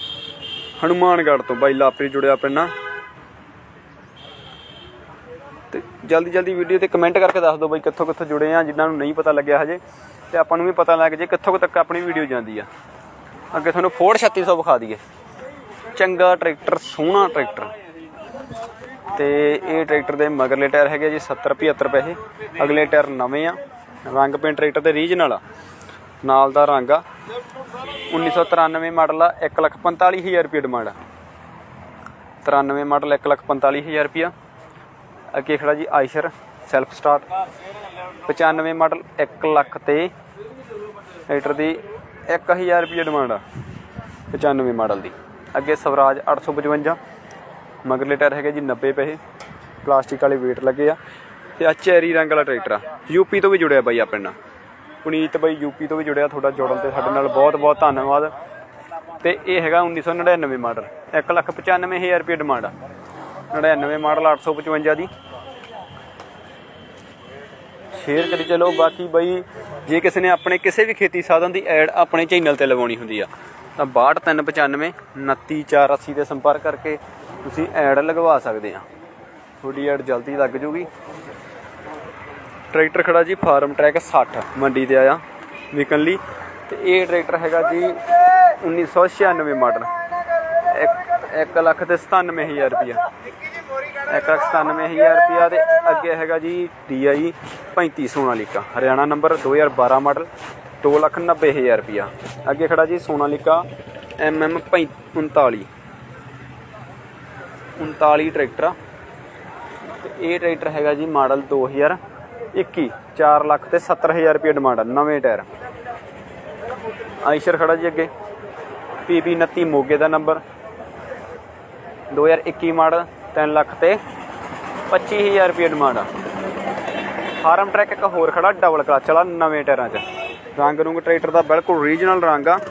हनुमानगढ़ तो बाई लापरी जुड़िया पिंड ਤੇ ਜਲਦੀ ਜਲਦੀ ਵੀਡੀਓ ਤੇ ਕਮੈਂਟ ਕਰਕੇ ਦੱਸ ਦਿਓ ਬਈ ਕਿੱਥੋਂ ਕਿੱਥੋਂ ਜੁੜੇ ਆ, ਜਿਨ੍ਹਾਂ ਨੂੰ ਨਹੀਂ ਪਤਾ ਲੱਗਿਆ ਹਜੇ, ਤੇ ਆਪਾਂ ਨੂੰ ਵੀ ਪਤਾ ਲੱਗ ਜੇ ਕਿੱਥੋਂ ਤੱਕ ਆਪਣੀ ਵੀਡੀਓ ਜਾਂਦੀ ਆ। ਅੱਗੇ ਤੁਹਾਨੂੰ ਫੋਰਡ ਛੱਤੀ ਸੌ ਵਿਖਾ ਦਈਏ। ਚੰਗਾ ਟਰੈਕਟਰ, ਸੋਹਣਾ ਟਰੈਕਟਰ। ਤੇ ਇਹ ਟਰੈਕਟਰ ਦੇ ਮਗਰਲੇ ਟਾਇਰ ਹੈਗੇ ਜੀ ਸੱਤਰ ਪਝੱਤਰ ਪੈਸੇ, ਅਗਲੇ ਟਾਇਰ ਨਵੇਂ ਆ। ਰੰਗ ਪੇਂਟ ਟਰੈਕਟਰ ਦੇ ਰੀਜਨਲ ਆ, ਨਾਲ ਦਾ ਰੰਗ ਆ। ਉੱਨੀ ਸੌ ਤਰਾਨਵੇਂ ਮਾਡਲ ਆ। ਇੱਕ ਲੱਖ ਪੰਤਾਲੀ ਹਜ਼ਾਰ ਰੁਪਏ ਡਿਮਾਂਡ ਆ। ਤਰਾਨਵੇਂ ਮਾਡਲ ਇੱਕ ਲੱਖ ਪੰਤਾਲੀ ਹਜ਼ਾਰ ਰੁਪਇਆ। ਅੱਗੇ ਖੜਾ ਜੀ ਆਇਸ਼ਰ ਸੈਲਫ ਸਟਾਰਟ। ਪਚਾਨਵੇਂ ਮਾਡਲ ਇੱਕ ਲੱਖ ਤੇ ਟਰੈਕਟਰ ਦੀ ਇੱਕ ਹਜ਼ਾਰ ਰੁਪਏ ਡਿਮਾਂਡ ਆ ਪਚਾਨਵੇਂ ਮਾਡਲ ਦੀ। ਅੱਗੇ ਸਵਰਾਜ ਅੱਠ ਸੌ ਪਚਵੰਜਾ, ਮਗਰਲੇ ਟਾਇਰ ਹੈਗੇ ਜੀ ਨੱਬੇ ਪੈਸੇ, ਪਲਾਸਟਿਕ ਵਾਲੇ ਵੇਟ ਲੱਗੇ ਆ। ਤੇ ਆ ਚੈਰੀ ਰੰਗ ਵਾਲਾ ਟਰੈਕਟਰ ਆ, ਯੂਪੀ ਤੋਂ ਵੀ ਜੁੜਿਆ ਬਾਈ ਆਪਣੇ ਨਾਲ। ਪੁਨੀਤ ਬਾਈ ਯੂਪੀ ਤੋਂ ਵੀ ਜੁੜਿਆ। ਤੁਹਾਡਾ ਜੁੜਨ ਤੇ ਸਾਡੇ ਨਾਲ ਬਹੁਤ ਬਹੁਤ ਧੰਨਵਾਦ। ਤੇ ਇਹ ਹੈਗਾ ਉੱਨੀ ਸੌ ਨੜਿਨਵੇਂ ਮਾਡਲ, ਇੱਕ ਲੱਖ ਪਚਾਨਵੇਂ ਹਜ਼ਾਰ ਰੁਪਏ ਡਿਮਾਂਡ ਆ। ਨੜਿਨਵੇਂ ਮਾਡਲ ਅੱਠ ਸੌ ਪਚਵੰਜਾ ਦੀ। ਸ਼ੇਅਰ ਕਰੀ ਚਲੋ। ਬਾਕੀ ਬਾਈ ਜੇ ਕਿਸੇ ਨੇ ਆਪਣੇ ਕਿਸੇ ਵੀ ਖੇਤੀ ਸਾਧਨ ਦੀ ਐਡ ਆਪਣੇ ਚੈਨਲ ਤੇ ਲਗਾਉਣੀ ਹੁੰਦੀ ਆ ਤਾਂ ਬਾਹਠ ਤਿੰਨ ਪਚਾਨਵੇਂ ਉਨੱਤੀ ਚਾਰ ਅੱਸੀ ਤੇ ਸੰਪਰਕ ਕਰਕੇ ਤੁਸੀਂ ਐਡ ਲਗਵਾ ਸਕਦੇ ਆ। ਤੁਹਾਡੀ ਐਡ ਜਲਦੀ ਲੱਗ ਜੂਗੀ। ਟਰੈਕਟਰ ਖੜਾ ਜੀ ਫਾਰਮ ਟਰੈਕ ਸੱਠ, ਮੰਡੀ ਤੇ ਆਇਆ ਵਿਕਣ ਲਈ। ਤੇ ਇਹ ਟਰੈਕਟਰ ਹੈਗਾ ਜੀ ਉੱਨੀ ਸੌ ਛਿਆਨਵੇਂ ਮਾਡਲ, ਇੱਕ ਇੱਕ ਲੱਖ ਤੇ ਸਤਾਨਵੇਂ ਹਜ਼ਾਰ ਰੁਪਇਆ। ਇੱਕ ਲੱਖ ਸਤਾਨਵੇਂ ਹਜ਼ਾਰ ਰੁਪਇਆ। ਤੇ ਅੱਗੇ ਹੈਗਾ ਜੀ ਡੀ ਆਈ ਪੈਂਤੀ ਸੋਨਾਲੀਕਾ, ਹਰਿਆਣਾ ਨੰਬਰ, ਦੋ ਹਜ਼ਾਰ ਬਾਰਾਂ ਮਾਡਲ, ਦੋ ਲੱਖ ਨੱਬੇ ਹਜ਼ਾਰ ਰੁਪਇਆ। ਅੱਗੇ ਖੜਾ ਜੀ ਸੋਨਾਲੀਕਾ ਐਮ ਐਮ ਪੈਂ ਉਨਤਾਲੀ ਉਨਤਾਲੀ ਟਰੈਕਟਰ ਆ। ਤੇ ਇਹ ਟਰੈਕਟਰ ਹੈਗਾ ਜੀ ਮਾਡਲ ਦੋ ਹਜ਼ਾਰ ਇੱਕੀ, ਚਾਰ ਲੱਖ ਤੇ ਸੱਤਰ ਹਜ਼ਾਰ ਰੁਪਏ ਡਿਮਾਂਡ ਆ, ਨਵੇਂ ਟਾਇਰ। ਆਇਸ਼ਰ ਖੜਾ ਜੀ ਅੱਗੇ ਪੀ ਪੀ ਉਨੱਤੀ ਮੋਗੇ ਦਾ ਨੰਬਰ, ਦੋ ਹਜ਼ਾਰ ਇੱਕੀ ਮਾਡਲ, ਤਿੰਨ ਲੱਖ ਤੇ ਪੱਚੀ ਹਜ਼ਾਰ ਰੁਪਏ ਡਿਮਾਂਡ ਆ। ਫਾਰਮ ਟਰੈਕ ਇੱਕ ਹੋਰ ਖੜਾ ਡਬਲ ਕਲਚ ਵਾਲਾ, ਨਵੇਂ ਟਾਇਰਾਂ 'ਚ। ਰੰਗ ਰੁੰਗ ਟਰੈਕਟਰ ਦਾ ਬਿਲਕੁਲ ਰੀਜਨਲ ਰੰਗ ਆ।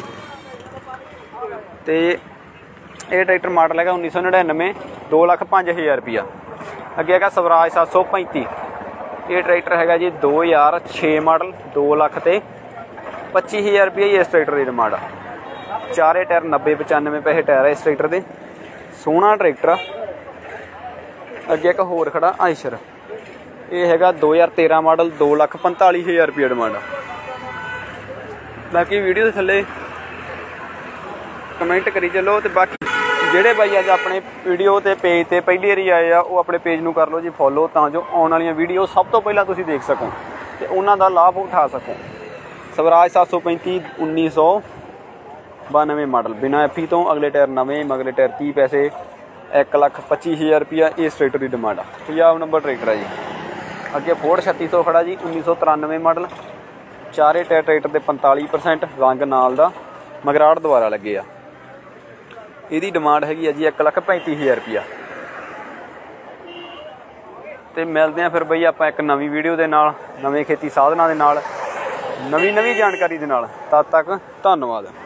ਤੇ ਇਹ ਟਰੈਕਟਰ ਮਾਡਲ ਹੈਗਾ ਉੱਨੀ ਸੌ ਨੜਿਨਵੇਂ, ਦੋ ਲੱਖ ਪੰਜ ਹਜ਼ਾਰ ਰੁਪਈਆ। ਅੱਗੇ ਹੈਗਾ ਸਵਰਾਜ ਸੱਤ ਸੌ ਪੈਂਤੀ। ਇਹ ਟਰੈਕਟਰ ਹੈਗਾ ਜੀ ਦੋ ਹਜ਼ਾਰ ਛੇ ਮਾਡਲ, ਦੋ ਲੱਖ ਤੇ ਪੱਚੀ ਹਜ਼ਾਰ ਰੁਪਈਆ ਹੀ ਇਸ ਟਰੈਕਟਰ ਦੀ ਡਿਮਾਂਡ ਆ। ਚਾਰੇ ਟਾਇਰ ਨੱਬੇ ਪਚਾਨਵੇਂ ਪੈਸੇ ਟਾਇਰ ਆ ਇਸ ਟਰੈਕਟਰ ਦੇ। ਸੋਹਣਾ ਟਰੈਕਟਰ ਆ। ਅੱਗੇ ਇੱਕ ਹੋਰ ਖੜਾ ਆਇਸ਼ਰ, ਇਹ ਹੈਗਾ ਦੋ ਹਜ਼ਾਰ ਤੇਰਾਂ ਮਾਡਲ, ਦੋ ਲੱਖ ਪੰਤਾਲੀ ਹਜ਼ਾਰ ਰੁਪਈਆ ਡਿਮਾਂਡ ਆ। ਬਾਕੀ ਵੀਡੀਓ ਦੇ ਥੱਲੇ ਕਮੈਂਟ ਕਰੀ ਚੱਲੋ। ਤੇ ਬਾਕੀ ਜਿਹੜੇ ਬਾਈ ਅੱਜ ਆਪਣੇ ਵੀਡੀਓ ਤੇ ਪੇਜ ਤੇ ਪਹਿਲੀ ਵਾਰੀ ਆਏ ਆ ਉਹ ਆਪਣੇ ਪੇਜ ਨੂੰ ਕਰ ਲਓ ਜੀ ਫੋਲੋ, ਤਾਂ ਜੋ ਆਉਣ ਵਾਲੀਆਂ ਵੀਡੀਓ ਸਭ ਤੋਂ ਪਹਿਲਾਂ ਤੁਸੀਂ ਦੇਖ ਸਕੋ ਤੇ ਉਹਨਾਂ ਦਾ ਲਾਭ ਉਠਾ ਸਕੋ। ਸਵਰਾਜ ਸੱਤ ਸੌ ਪੈਂਤੀ ਉੱਨੀ ਸੌ ਬਾਨਵੇਂ ਮਾਡਲ, ਬਿਨਾਂ ਐਫੀ ਤੋਂ, ਅਗਲੇ ਟਾਇਰ ਨਵੇਂ, ਮਗਲੇ ਟਾਇਰ ਤੀਹ ਪੈਸੇ, ਇੱਕ ਲੱਖ ਪੱਚੀ ਹਜ਼ਾਰ ਰੁਪਈਆ ਇਸ ਟਰੈਕਟਰ ਦੀ ਡਿਮਾਂਡ ਆ। ਪੰਜਾਬ ਨੰਬਰ ਟਰੈਕਟਰ ਆ ਜੀ। ਅੱਗੇ ਫੋਰਡ ਛੱਤੀ ਸੌ ਖੜਾ ਜੀ ਉੱਨੀ ਸੌ ਤਰਾਨਵੇਂ ਮਾਡਲ, ਚਾਰੇ ਟਾਇਰ ਟਰੈਕਟਰ ਦੇ ਪੰਤਾਲੀ ਪਰਸੈਂਟ, ਰੰਗ ਨਾਲ ਦਾ, ਮਗਰਾੜ ਦੁਆਰਾ ਲੱਗੇ ਆ। ਇਹਦੀ ਡਿਮਾਂਡ ਹੈਗੀ ਆ ਜੀ ਇੱਕ ਲੱਖ ਪੈਂਤੀ ਹਜ਼ਾਰ ਰੁਪਈਆ। ਤੇ ਮਿਲਦੇ ਆ ਫਿਰ ਬਈ ਆਪਾਂ ਇੱਕ ਨਵੀਂ ਵੀਡੀਓ ਦੇ ਨਾਲ, ਨਵੇਂ ਖੇਤੀ ਸਾਧਨਾਂ ਦੇ ਨਾਲ, ਨਵੀਂ ਨਵੀਂ ਜਾਣਕਾਰੀ ਦੇ ਨਾਲ। ਤਦ ਤੱਕ ਧੰਨਵਾਦ।